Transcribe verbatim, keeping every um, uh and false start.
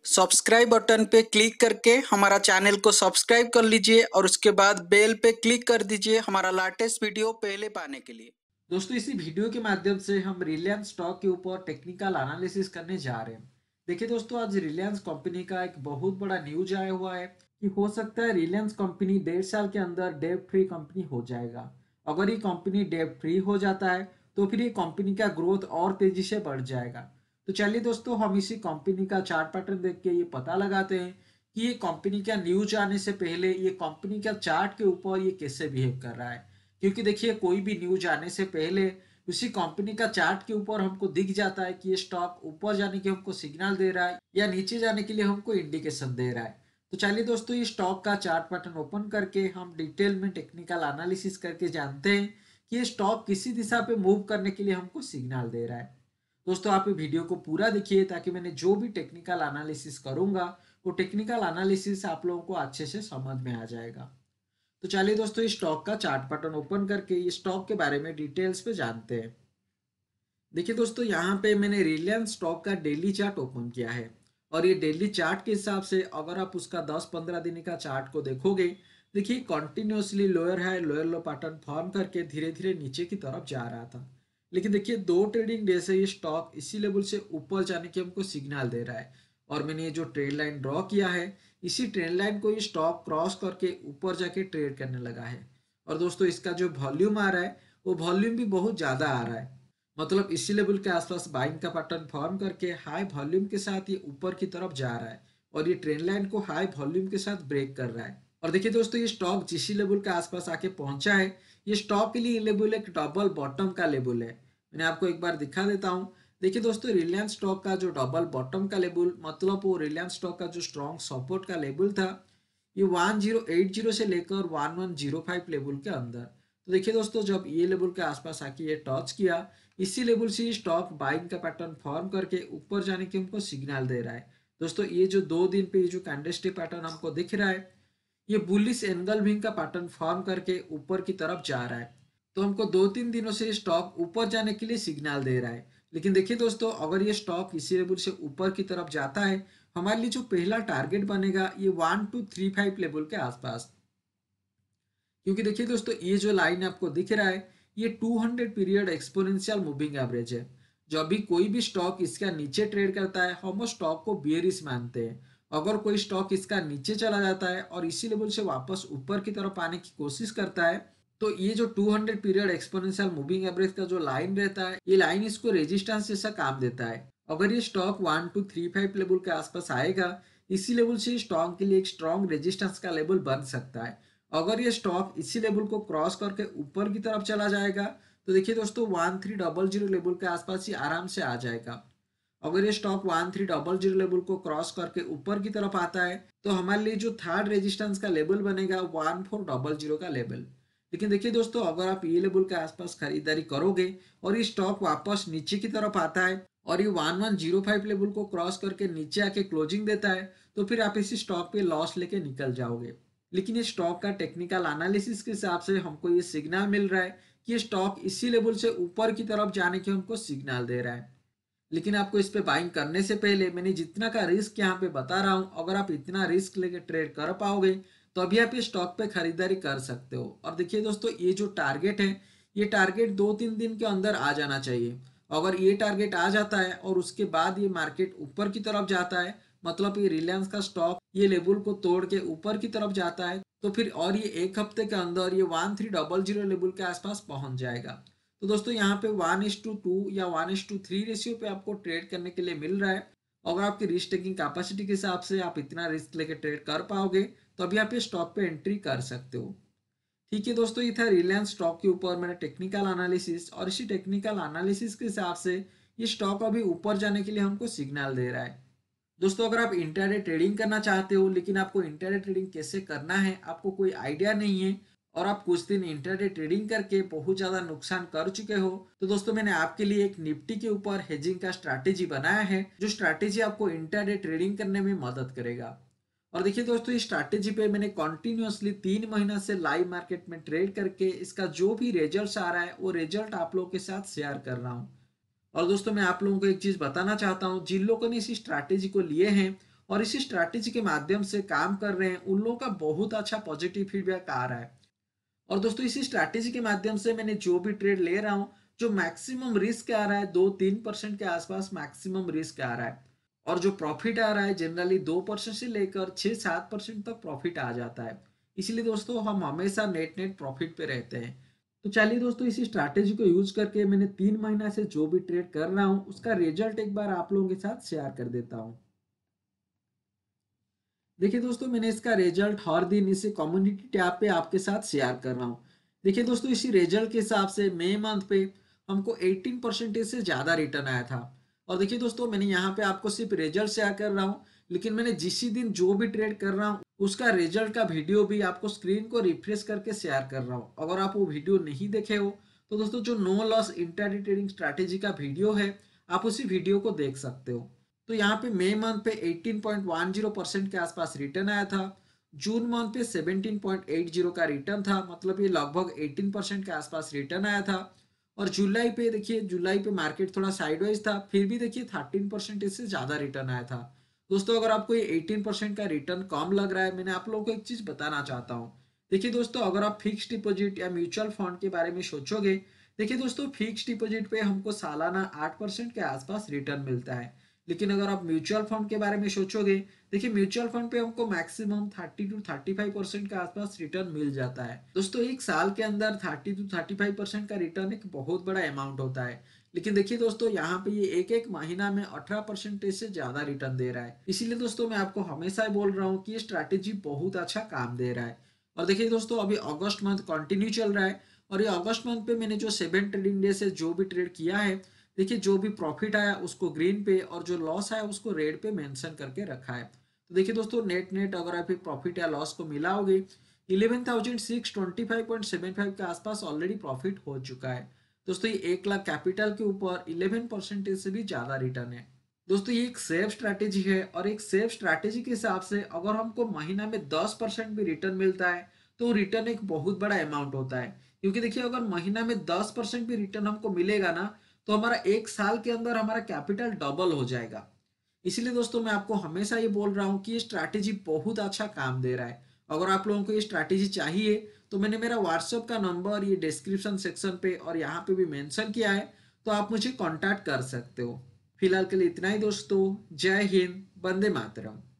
Subscribe button पे click करके हमारा चैनल को सब्सक्राइब कर लीजिए और उसके बाद बेल पे क्लिक कर दीजिए हमारा लेटेस्ट वीडियो पहले पाने के लिए। दोस्तों इसी वीडियो के माध्यम से हम रिलायंस स्टॉक के ऊपर टेक्निकल एनालिसिस करने जा रहे हैं। देखिए दोस्तों, आज रिलायंस कंपनी का एक बहुत बड़ा न्यूज आया हुआ है कि हो सकता है रिलायंस कंपनी डेढ़ साल के अंदर डेब्ट फ्री कंपनी हो जाएगा। अगर ये कंपनी डेब्ट फ्री हो जाता है तो फिर ये कंपनी का ग्रोथ और तेजी से बढ़ जाएगा। तो चलिए दोस्तों, हम इसी कंपनी का चार्ट पैटर्न देख के ये पता लगाते हैं कि ये कंपनी का न्यूज आने से पहले ये कंपनी का चार्ट के ऊपर ये कैसे बिहेव कर रहा है। क्योंकि देखिए, कोई भी न्यूज आने से पहले उसी कंपनी का चार्ट के ऊपर हमको दिख जाता है कि ये स्टॉक ऊपर जाने के हमको सिग्नल दे रहा है या नीचे जाने के लिए हमको इंडिकेशन दे रहा है। तो चलिए दोस्तों, ये स्टॉक का चार्ट पैटर्न ओपन करके हम डिटेल में टेक्निकल एनालिसिस करके जानते हैं कि ये स्टॉक किसी दिशा पे मूव करने के लिए हमको सिग्नल दे रहा है। दोस्तों, आप ये वीडियो को पूरा देखिए ताकि मैंने जो भी टेक्निकल एनालिसिस करूंगा वो टेक्निकल एनालिसिस आप लोगों को अच्छे से समझ में आ जाएगा। तो चलिए दोस्तों, इस स्टॉक का चार्ट पैटर्न ओपन करके इस स्टॉक के बारे में डिटेल्स पे जानते हैं। देखिए दोस्तों, यहाँ पे मैंने रिलायंस स्टॉक का डेली चार्ट ओपन किया है और ये डेली चार्ट के हिसाब से अगर आप उसका दस पंद्रह दिन का चार्ट को देखोगे, देखिए continuously lower high lower low pattern form करके धीरे धीरे नीचे की तरफ जा रहा था। लेकिन देखिए, दो ट्रेडिंग डे से ये स्टॉक इसी लेवल से ऊपर जाने की हमको सिग्नल दे रहा है और मैंने ये जो ट्रेड लाइन ड्रॉ किया है, इसी ट्रेड लाइन को ये स्टॉक क्रॉस करके ऊपर जाके ट्रेड करने लगा है। और दोस्तों, इसका जो वॉल्यूम आ रहा है वो वॉल्यूम भी बहुत ज़्यादा आ रहा है। मतलब इसी लेवल के आसपास बाइंग का पैटर्न फॉर्म करके हाई वॉल्यूम के साथ ये ऊपर की तरफ जा रहा है और ये ट्रेंड लाइन को हाई वॉल्यूम के साथ ब्रेक कर रहा है। और देखिए दोस्तों, ये स्टॉक जिस लेवल के आसपास आके पहुंचा है, ये स्टॉक के लिए लेवल एक डबल बॉटम का लेवल है। मैंने आपको एक बार दिखा देता हूँ। देखिए दोस्तों, रिलायंस स्टॉक का जो डबल बॉटम का लेवल, मतलब वो रिलायंस स्टॉक का जो स्ट्रॉन्ग सपोर्ट का लेवल था, ये वन जीरो एट जीरो से लेकर one one zero five level के अंदर। तो देखिए दोस्तों, जब ये लेवल के आसपास आके ये टच किया, इसी लेवल से स्टॉक बाइंग का पैटर्न फॉर्म करके ऊपर जाने की हमको सिग्नल दे रहा है। दोस्तों, ये जो दो दिन पे ये जो कैंडलस्टिक पैटर्न हमको दिख रहा है, ये बुलिश एंगलविंग का पैटर्न फॉर्म करके ऊपर की तरफ जा रहा है। तो हमको दो तीन दिनों से स्टॉक ऊपर जाने के लिए सिग्नल दे रहा है। लेकिन देखिए दोस्तों, अगर ये स्टॉक इसी लेवल से ऊपर की तरफ जाता है, हमारे लिए जो पहला टारगेट बनेगा ये one two three five level के आसपास। क्योंकि देखिए दोस्तों, ये जो लाइन आपको दिख रहा है, ये two hundred period exponential moving average है। जब भी कोई भी स्टॉक इसका नीचे ट्रेड करता है, हम उस स्टॉक को बेयरिश मानते हैं। अगर कोई स्टॉक इसका नीचे चला जाता है और इसी लेवल से वापस ऊपर की तरफ आने की कोशिश करता है, तो ये जो two hundred period exponential moving average का जो लाइन रहता है, ये लाइन इसको रेजिस्टेंस जैसा काम देता है। अगर ये stock one two three five level के आसपास आएगा, इसी लेवल से स्टॉक के लिए एक स्ट्रॉन्ग रेजिस्टेंस का लेवल बन सकता है। अगर ये स्टॉक इसी लेवल को क्रॉस करके ऊपर की तरफ चला जाएगा, तो देखिए दोस्तों, one three double zero level के आसपास ही आराम से आ जाएगा। अगर ये stock one three double zero level को क्रॉस करके ऊपर की तरफ आता है, तो हमारे लिए जो थर्ड रेजिस्टेंस का लेवल बनेगा वन फोर डबल जीरो का लेवल। लेकिन देखिए दोस्तों, अगर आप ये लेवल के आसपास खरीदारी करोगे और ये स्टॉक वापस नीचे की तरफ आता है और ये one one zero five level को क्रॉस करके नीचे आके क्लोजिंग देता है, तो फिर आप इसी स्टॉक पे लॉस लेके निकल जाओगे। लेकिन ये स्टॉक का टेक्निकल एनालिसिस के हिसाब से हमको ये सिग्नल मिल रहा है कि ये स्टॉक इसी लेवल से ऊपर की तरफ जाने की हमको सिग्नल दे रहा है। लेकिन आपको इस पे बाइंग करने से पहले मैंने जितना का रिस्क यहाँ पे बता रहा हूँ, अगर आप इतना रिस्क लेके ट्रेड कर पाओगे तो अभी आप ये स्टॉक पे खरीदारी कर सकते हो। और देखिए दोस्तों, ये जो टारगेट है, ये टारगेट दो तीन दिन के अंदर आ जाना चाहिए। अगर ये टारगेट आ जाता है और उसके बाद ये मार्केट ऊपर की तरफ जाता है, मतलब ये रिलायंस का स्टॉक ये लेवल को तोड़ के ऊपर की तरफ जाता है, तो फिर और ये एक हफ्ते के अंदर ये one three double zero level के आसपास पहुंच जाएगा। तो दोस्तों, यहाँ पे वन इज टू टू या one is to three ratio पे आपको ट्रेड करने के लिए मिल रहा है। अगर आपकी रिस्क टेकिंग कैपेसिटी के हिसाब से आप इतना रिस्क लेके ट्रेड कर पाओगे, तो अभी आप ये स्टॉक पे एंट्री कर सकते हो। ठीक है दोस्तों, ये था रिलायंस स्टॉक के ऊपर मैंने टेक्निकल एनालिसिस, और इसी टेक्निकल एनालिसिस के हिसाब से ये स्टॉक अभी ऊपर जाने के लिए हमको सिग्नल दे रहा है। दोस्तों, अगर आप इंट्राडे ट्रेडिंग करना चाहते हो लेकिन आपको इंट्राडे ट्रेडिंग कैसे करना है आपको कोई आइडिया नहीं है, और आप कुछ दिन इंट्राडे ट्रेडिंग करके बहुत ज़्यादा नुकसान कर चुके हो, तो दोस्तों मैंने आपके लिए एक निफ्टी के ऊपर हेजिंग का स्ट्रैटेजी बनाया है, जो स्ट्रैटेजी आपको इंट्राडे ट्रेडिंग करने में मदद करेगा। और देखिए दोस्तों, इस स्ट्रैटेजी पे मैंने कंटिन्यूअसली तीन महीना से लाइव मार्केट में ट्रेड करके इसका जो भी रिजल्ट आ रहा है वो रिजल्ट आप लोगों के साथ शेयर कर रहा हूँ। और दोस्तों, मैं आप लोगों को एक चीज बताना चाहता हूँ, जिन लोगों ने इसी स्ट्रैटेजी को लिए हैं और इसी स्ट्रैटेजी के माध्यम से काम कर रहे हैं, उन लोगों का बहुत अच्छा पॉजिटिव फीडबैक आ रहा है। और दोस्तों इसी स्ट्रैटेजी के माध्यम से मैंने जो भी ट्रेड ले रहा हूँ, जो मैक्सिमम रिस्क आ रहा है दो तीन परसेंट के आसपास मैक्सिमम रिस्क आ रहा है, और जो प्रॉफिट आ रहा है जनरली दो परसेंट से लेकर छः सात परसेंट तक प्रॉफिट आ जाता है। इसलिए दोस्तों हम हमेशा नेट नेट प्रॉफिट पे रहते हैं। तो चलिए दोस्तों इसी स्ट्रैटेजी को यूज करके मैंने तीन महीना से जो भी ट्रेड कर रहा हूँ उसका रिजल्ट एक बार आप लोगों के साथ शेयर कर देता हूँ। देखिए दोस्तों मैंने इसका रिजल्ट हर दिन इसे कम्युनिटी टैब पे आपके साथ शेयर कर रहा हूँ। देखिए दोस्तों इसी रिजल्ट के हिसाब से मई मंथ पे हमको अठारह परसेंटेज से ज़्यादा रिटर्न आया था। और देखिए दोस्तों मैंने यहाँ पे आपको सिर्फ रिजल्ट शेयर कर रहा हूँ, लेकिन मैंने जिस दिन जो भी ट्रेड कर रहा हूँ उसका रिजल्ट का वीडियो भी आपको स्क्रीन को रिफ्रेश करके शेयर कर रहा हूँ। अगर आप वो वीडियो नहीं देखे हो तो दोस्तों जो no loss intraday trading strategy का वीडियो है आप उसी वीडियो को देख सकते हो। तो यहाँ पे मई मंथ पे अठारह पॉइंट दस परसेंट के आसपास रिटर्न आया था, जून मंथ पे सत्रह पॉइंट अस्सी का रिटर्न था, मतलब ये लगभग अठारह परसेंट के आसपास रिटर्न आया था। और जुलाई पे देखिए जुलाई पे मार्केट थोड़ा साइडवाइज था, फिर भी देखिए थर्टीन परसेंट इससे ज़्यादा रिटर्न आया था। दोस्तों अगर आपको ये अठारह परसेंट का रिटर्न कम लग रहा है, मैंने आप लोगों को एक चीज़ बताना चाहता हूँ। देखिए दोस्तों अगर आप फिक्स डिपॉजिट या म्यूचुअल फंड के बारे में सोचोगे, देखिए दोस्तों फिक्स डिपॉजिट पे हमको सालाना आठ परसेंट के आसपास रिटर्न मिलता है, लेकिन अगर आप म्यूचुअल फंड के बारे में सोचोगे, देखिए म्यूचुअल फंड पे हमको maximum thirty two thirty five percent के आसपास रिटर्न मिल जाता है। दोस्तों एक साल के अंदर thirty two thirty five percent का रिटर्न एक बहुत बड़ा अमाउंट होता है, लेकिन देखिए दोस्तों यहाँ पे ये एक एक महीना में अठारह परसेंटेज से ज्यादा रिटर्न दे रहा है। इसीलिए दोस्तों मैं आपको हमेशा बोल रहा हूँ कि ये स्ट्रैटेजी बहुत अच्छा काम दे रहा है। और देखिए दोस्तों अभी अगस्त मंथ कंटिन्यू चल रहा है, और ये अगस्त मंथ पे मैंने जो सेवन ट्रेडिंग डे से जो भी ट्रेड किया है, देखिए जो भी प्रॉफिट आया उसको ग्रीन पे और जो लॉस आया उसको रेड पे मेंशन करके रखा है। तो देखिए दोस्तों नेट नेट अगर आप प्रॉफिट या लॉस को मिलाओगे, eleven thousand six twenty five point seven five के आसपास ऑलरेडी प्रॉफिट हो चुका है। दोस्तों ये एक लाख कैपिटल के ऊपर इलेवन परसेंटेज से भी ज़्यादा रिटर्न है। दोस्तों ये एक सेफ स्ट्रैटेजी है, और एक सेफ स्ट्रैटेजी के हिसाब से अगर हमको महीना में दस परसेंट भी रिटर्न मिलता है तो रिटर्न एक बहुत बड़ा अमाउंट होता है। क्योंकि देखिए अगर महीना में दस परसेंट भी रिटर्न हमको मिलेगा ना, तो हमारा एक साल के अंदर हमारा कैपिटल डबल हो जाएगा। इसीलिए दोस्तों मैं आपको हमेशा ये बोल रहा हूँ कि ये स्ट्रैटेजी बहुत अच्छा काम दे रहा है। अगर आप लोगों को ये स्ट्रैटेजी चाहिए तो मैंने मेरा व्हाट्सएप का नंबर ये डिस्क्रिप्शन सेक्शन पे और यहाँ पे भी मेंशन किया है, तो आप मुझे कांटेक्ट कर सकते हो। फिलहाल के लिए इतना ही दोस्तों, जय हिंद, वंदे मातरम।